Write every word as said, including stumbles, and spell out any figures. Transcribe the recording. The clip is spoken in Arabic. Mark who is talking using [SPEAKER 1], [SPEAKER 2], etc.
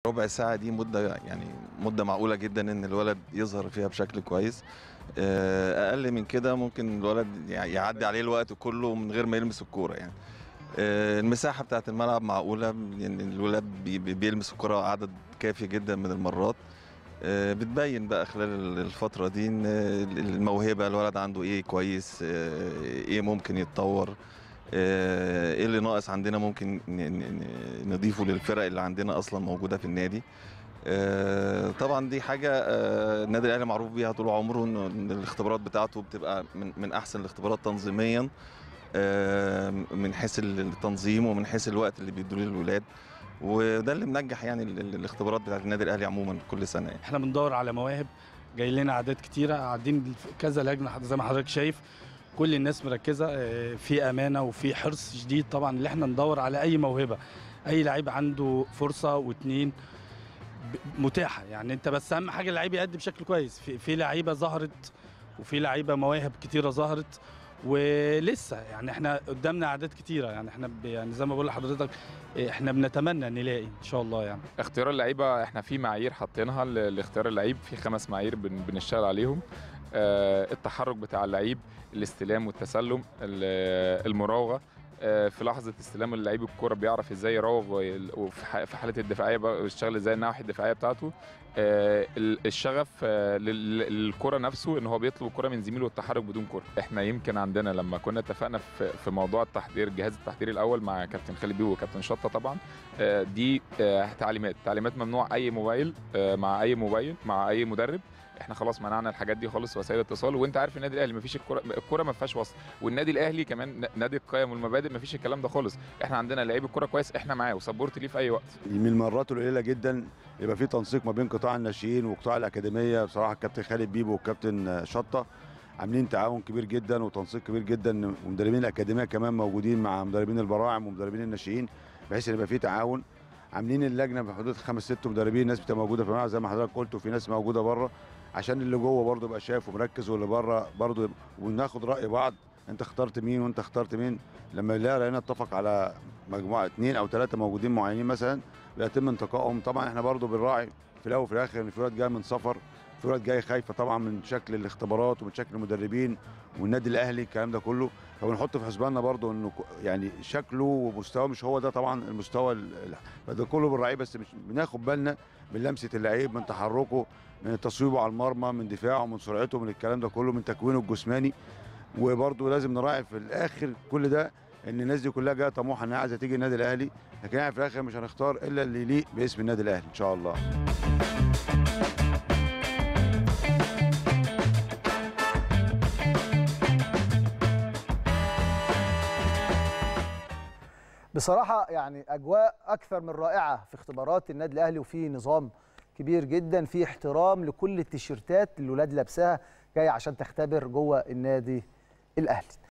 [SPEAKER 1] ربع ساعة دي مدة يعني مدة معقولة جدا إن الولد يظهر فيها بشكل كويس. آه، أقل من كده ممكن الولد يعني يعدي عليه الوقت كله من غير ما يلمس الكورة يعني. آه، المساحة بتاعة الملعب معقولة، يعني الولاد بي- بي- بيلمس الكرة عدد كافي جدا من المرات. آه، بتبين بقى خلال الفترة دي إن الموهبة الولد عنده إيه كويس، آه، إيه ممكن يتطور، آه، إيه اللي ناقص عندنا ممكن ن- ن- ن- نضيفه للفرق اللي عندنا أصلا موجودة في النادي. آه، طبعا دي حاجة آه، النادي الأهلي معروف بيها طول عمره، إن إن الاختبارات بتاعته بتبقى من من أحسن الاختبارات تنظيميا، آه، من حيث التنظيم ومن حيث الوقت اللي بيدوه للولاد. وده اللي منجح يعني ال- ال- الاختبارات بتاعت النادي الاهلي عموما كل سنه يعني.
[SPEAKER 2] احنا بندور على مواهب، جاي لنا اعداد كتيره، قاعدين كذا لجنه زي ما حضرتك شايف، كل الناس مركزه، آه، في امانه وفي حرص شديد طبعا اللي احنا ندور على اي موهبه، اي لعيب عنده فرصه واتنين ب- متاحه. يعني انت بس اهم حاجه اللعيب يأدي بشكل كويس. في في لعيبه ظهرت وفي لعيبه مواهب كتيره ظهرت ولسه، يعني احنا قدامنا اعداد كتيره. يعني احنا ب- يعني زي ما بقول لحضرتك، آه، احنا بنتمنى نلاقي ان شاء الله. يعني
[SPEAKER 3] اختيار اللعيبه احنا في معايير حاطينها ل- لاختيار اللعيب، في خمس معايير بن- بنشتغل عليهم. آه، التحرك بتاع اللعيب، الاستلام والتسلم، ال- المراوغه. آه، في لحظه استلام اللعيب الكوره بيعرف ازاي يراوغ، وي- وفي ح- في حاله الدفاعيه بقى بيشتغل ازاي الناحيه الدفاعيه بتاعته. آه، ال- الشغف آه، لل- للكره نفسه، ان هو بيطلب الكره من زميله والتحرك بدون كره. احنا يمكن عندنا لما كنا اتفقنا في في موضوع التحضير، جهاز التحضير الاول مع كابتن خالد بيبو وكابتن شطه طبعا، آه، دي آه، تعليمات تعليمات ممنوع اي موبايل آه، مع اي موبايل مع اي مدرب. احنا خلاص منعنا الحاجات دي خالص، وسائل الاتصال. وانت عارف النادي الاهلي مفيش الكره الكره ما فيهاش وصل، والنادي الاهلي كمان ن- نادي القيم والمبادئ، مفيش الكلام ده خالص. احنا عندنا لعيب الكره كويس احنا معاه وسبورت ليه في اي وقت.
[SPEAKER 4] من المرات القليله جدا يبقى في تنسيق ما بين قطاع الناشئين وقطاع الاكاديميه. بصراحه الكابتن خالد بيبو والكابتن شطه عاملين تعاون كبير جدا وتنسيق كبير جدا، ومدربين الاكاديميه كمان موجودين مع مدربين البراعم ومدربين الناشئين، بحيث ان يبقى في تعاون. عاملين اللجنه بحدود خمس ست مدربين، ناس بتبقى موجوده في الملعب زي ما حضرتك قلت، وفي ناس موجوده بره، عشان اللي جوه برضه يبقى شايف ومركز، واللي بره برضه يبقى- وناخد راي بعض. انت اخترت مين وانت اخترت مين، لما نلاقي اتفق على مجموعه اثنين او ثلاثه موجودين معينين مثلا بيتم انتقائهم. طبعا احنا برضو بنراعي في الاول وفي الاخر ان في ولاد جايه من سفر، في ولاد جايه خايفه طبعا من شكل الاختبارات ومن شكل المدربين والنادي الاهلي الكلام ده كله، فبنحط في حسباننا برضو انه ك- يعني شكله ومستواه مش هو ده طبعا المستوى ال- ال- فده كله بنراعيه، بس مش بناخد بالنا من لمسه اللعيب، من تحركه، من تصويبه على المرمى، من دفاعه، من سرعته، من الكلام ده كله، من تكوينه الجسماني. وبرضه لازم نراعي في الاخر كل ده ان الناس دي كلها جايه طموحه انها عايزه تيجي النادي الاهلي، لكن احنا في الاخر مش هنختار الا اللي يليق باسم النادي الاهلي ان شاء الله.
[SPEAKER 5] بصراحه يعني اجواء اكثر من رائعه في اختبارات النادي الاهلي، وفي نظام كبير جدا، في احترام لكل التيشيرتات اللي الولاد لابساها جايه عشان تختبر جوه النادي الاهلي.